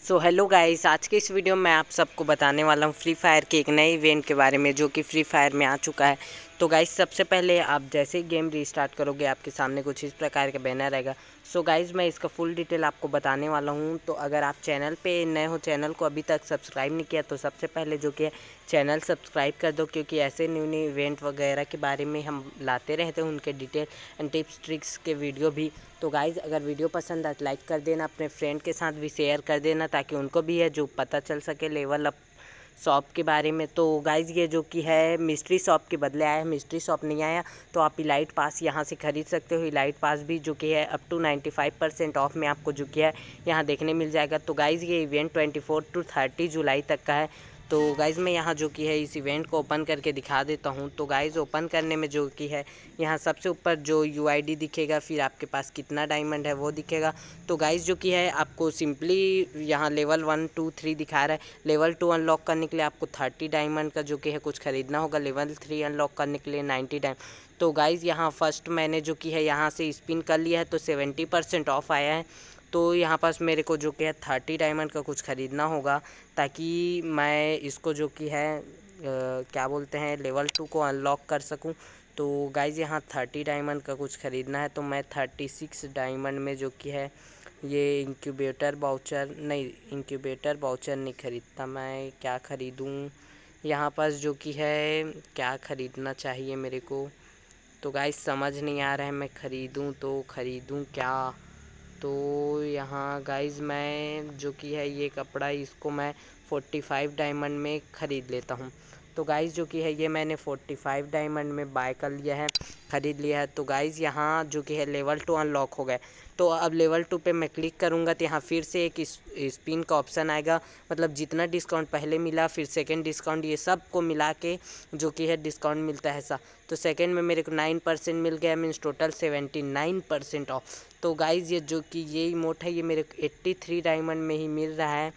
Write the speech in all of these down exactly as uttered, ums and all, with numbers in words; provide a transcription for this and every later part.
So hello guys, आज के इस वीडियो में मैं आप सबको बताने वाला हूँ फ्री फायर के एक नए इवेंट के बारे में जो कि फ्री फायर में आ चुका है। तो गाइस सबसे पहले आप जैसे ही गेम रीस्टार्ट करोगे आपके सामने कुछ इस प्रकार का बैनर रहेगा। सो गाइस मैं इसका फुल डिटेल आपको बताने वाला हूँ। तो अगर आप चैनल पे नए हो, चैनल को अभी तक सब्सक्राइब नहीं किया तो सबसे पहले जो कि है चैनल सब्सक्राइब कर दो, क्योंकि ऐसे न्यू न्यू इवेंट वगैरह के बारे में हम लाते रहते हैं, उनके डिटेल एंड टिप्स ट्रिक्स के वीडियो भी। तो गाइज़ अगर वीडियो पसंद आए तो लाइक कर देना, अपने फ्रेंड के साथ भी शेयर कर देना ताकि उनको भी है जो पता चल सके लेवल अप शॉप के बारे में। तो गाइज़ ये जो कि है मिस्ट्री शॉप के बदले आया है, मिस्ट्री शॉप नहीं आया तो आप इलाइट पास यहाँ से ख़रीद सकते हो। इलाइट पास भी जो कि है up to ninety five percent off में आपको जो कि है यहाँ देखने मिल जाएगा। तो गाइज़ ये event twenty four to thirty जुलाई तक का है। तो गाइज़ मैं यहाँ जो कि है इस इवेंट को ओपन करके दिखा देता हूँ। तो गाइज़ ओपन करने में जो कि है यहाँ सबसे ऊपर जो यूआईडी दिखेगा, फिर आपके पास कितना डायमंड है वो दिखेगा। तो गाइज़ जो कि है आपको सिंपली यहाँ लेवल वन टू थ्री दिखा रहा है। लेवल टू अनलॉक करने के लिए आपको थर्टी डायमंड का जो कि है कुछ ख़रीदना होगा। लेवल थ्री अनलॉक करने के लिए नाइन्टी डायमंड। तो गाइज़ यहाँ फर्स्ट मैंने जो कि है यहाँ से स्पिन कर लिया है तो सेवेंटी परसेंट ऑफ आया है। तो यहाँ पास मेरे को जो कि है थर्टी डायमंड का कुछ ख़रीदना होगा ताकि मैं इसको जो कि है आ, क्या बोलते हैं लेवल टू को अनलॉक कर सकूं। तो गाइज़ यहाँ थर्टी डायमंड का कुछ ख़रीदना है। तो मैं थर्टी सिक्स डायमंड में जो कि है ये इंक्यूबेटर बाउचर नहीं इंक्यूबेटर बाउचर नहीं ख़रीदता। मैं क्या ख़रीदूँ यहाँ पास जो कि है क्या ख़रीदना चाहिए मेरे को, तो गाइज़ समझ नहीं आ रहा है मैं ख़रीदूँ तो ख़रीदूँ क्या। तो यहाँ गाइज़ मैं जो कि है ये कपड़ा इसको मैं फोर्टी फाइव डायमंड में ख़रीद लेता हूँ। तो गाइज़ जो कि है ये मैंने फोर्टी फाइव डायमंड में बाय कर लिया है, ख़रीद लिया है। तो गाइज़ यहाँ जो कि है लेवल टू अनलॉक हो गए। तो अब लेवल टू पे मैं क्लिक करूँगा तो यहाँ फिर से एक स्पिन का ऑप्शन आएगा, मतलब जितना डिस्काउंट पहले मिला फिर सेकंड डिस्काउंट ये सब को मिला के जो कि है डिस्काउंट मिलता है ऐसा। तो सेकंड में मेरे को नाइन परसेंट मिल गया, means total seventy nine percent off. तो गाइज़ ये जो कि ये इमोट है ये मेरे को एट्टी थ्री डायमंड में ही मिल रहा है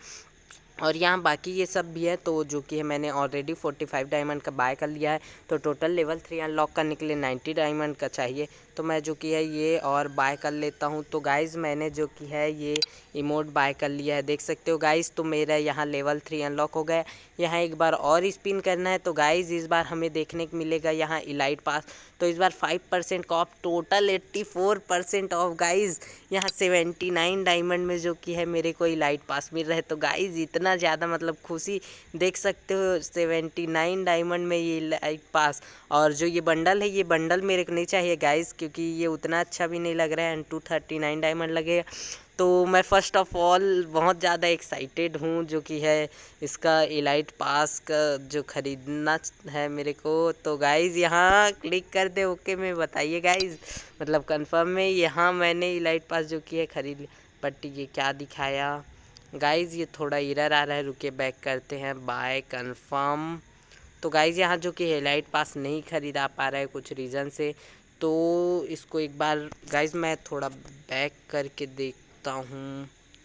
और यहाँ बाकी ये सब भी है। तो जो कि है मैंने ऑलरेडी फोर्टी फाइव डायमंड का बाय कर लिया है। तो टोटल लेवल थ्री अनलॉक करने के लिए नाइन्टी डायमंड का चाहिए, तो मैं जो कि है ये और बाय कर लेता हूँ। तो गाइज़ मैंने जो कि है ये इमोट बाय कर लिया है, देख सकते हो गाइज़। तो मेरा यहाँ लेवल थ्री अनलॉक हो गया। यहाँ एक बार और स्पिन करना है। तो गाइज़ इस बार हमें देखने को मिलेगा यहाँ इलाइट पास। तो इस बार फाइव परसेंट का off, total eighty four percent off guys. यहाँ सेवेंटी नाइन डायमंड में जो कि है मेरे को इलाइट पास मिल रहा है। तो गाइज़ इतना ज़्यादा मतलब खुशी देख सकते हो, सेवेंटी नाइन डायमंड में ये इलाइट पास। और जो ये बंडल है ये बंडल मेरे को नहीं चाहिए गाइज़, क्योंकि ये उतना अच्छा भी नहीं लग रहा है and two thirty nine diamond लगेगा। तो मैं फ़र्स्ट ऑफ ऑल बहुत ज़्यादा एक्साइटेड हूँ जो कि है इसका इलाइट पास का जो ख़रीदना है मेरे को। तो गाइज़ यहाँ क्लिक कर दे ओके में, बताइए गाइज़ मतलब कंफर्म में यहाँ मैंने इलाइट पास जो कि है ख़रीद लिया। बट ये क्या दिखाया गाइज़, ये थोड़ा एरर आ रहा है, रुके बैक करते हैं, बाय कंफर्म। तो गाइज़ यहाँ जो कि इलाइट पास नहीं ख़रीदा पा रहा है कुछ रीज़न से। तो इसको एक बार गाइज़ मैं थोड़ा बैक करके देखता हूँ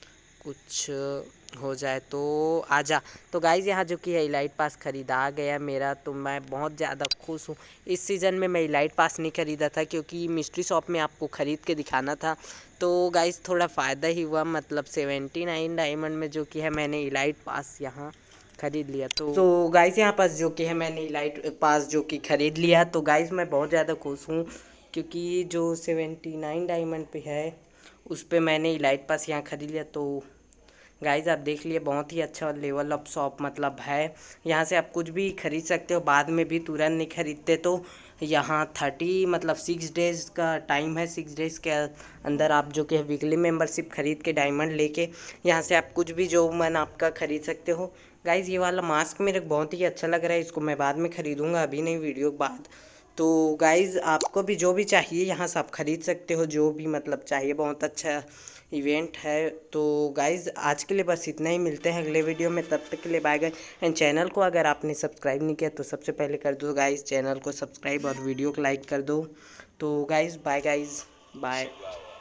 कुछ हो जाए तो आजा। तो गाइज़ यहाँ जो कि है इलाइट पास ख़रीदा गया मेरा, तो मैं बहुत ज़्यादा खुश हूँ। इस सीज़न में मैं इलाइट पास नहीं ख़रीदा था क्योंकि मिस्ट्री शॉप में आपको ख़रीद के दिखाना था। तो गाइज़ थोड़ा फ़ायदा ही हुआ, मतलब सेवेंटी नाइन डायमंड में जो कि है मैंने इलाइट पास यहाँ ख़रीद लिया। तो तो गाइज़ यहाँ पास जो कि है मैंने इलाइट पास जो कि ख़रीद लिया। तो गाइज़ मैं बहुत ज़्यादा खुश हूँ क्योंकि जो सेवेंटी नाइन डायमंड पे है उस पे मैंने इलाइट पास यहाँ ख़रीद लिया। तो गाइज़ आप देख लिए बहुत ही अच्छा लेवल अप शॉप मतलब है, यहाँ से आप कुछ भी खरीद सकते हो, बाद में भी तुरंत नहीं खरीदते। तो यहाँ थर्टी मतलब सिक्स डेज़ का टाइम है, सिक्स डेज़ के अंदर आप जो कि वीकली मेंबरशिप खरीद के डायमंड लेके यहाँ से आप कुछ भी जो मन आपका खरीद सकते हो। गाइज़ ये वाला मास्क मेरे को बहुत ही अच्छा लग रहा है, इसको मैं बाद में ख़रीदूँगा, अभी नहीं वीडियो के बाद। तो गाइज़ आपको भी जो भी चाहिए यहाँ से आप ख़रीद सकते हो, जो भी मतलब चाहिए, बहुत अच्छा इवेंट है। तो गाइज़ आज के लिए बस इतना ही, मिलते हैं अगले वीडियो में, तब तक के लिए बाय गाइस। एंड चैनल को अगर आपने सब्सक्राइब नहीं किया तो सबसे पहले कर दो गाइज़ चैनल को सब्सक्राइब और वीडियो को लाइक कर दो। तो गाइज़ बाय गाइज़ बाय।